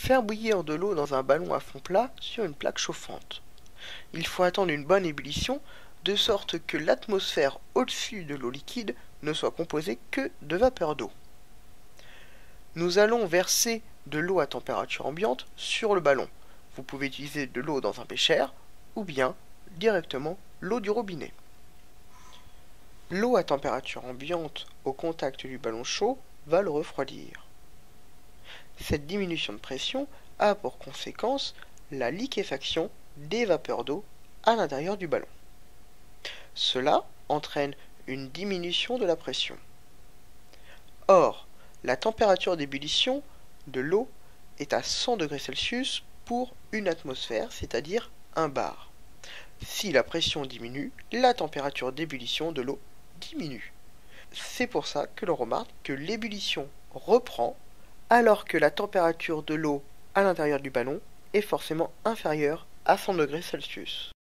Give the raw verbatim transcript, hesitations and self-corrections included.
Faire bouillir de l'eau dans un ballon à fond plat sur une plaque chauffante. Il faut attendre une bonne ébullition, de sorte que l'atmosphère au-dessus de l'eau liquide ne soit composée que de vapeur d'eau. Nous allons verser de l'eau à température ambiante sur le ballon. Vous pouvez utiliser de l'eau dans un bécher ou bien directement l'eau du robinet. L'eau à température ambiante au contact du ballon chaud va le refroidir. Cette diminution de pression a pour conséquence la liquéfaction des vapeurs d'eau à l'intérieur du ballon. Cela entraîne une diminution de la pression. Or, la température d'ébullition de l'eau est à cent degrés Celsius pour une atmosphère, c'est-à-dire un bar. Si la pression diminue, la température d'ébullition de l'eau diminue. C'est pour ça que l'on remarque que l'ébullition reprend alors que la température de l'eau à l'intérieur du ballon est forcément inférieure à cent degrés Celsius.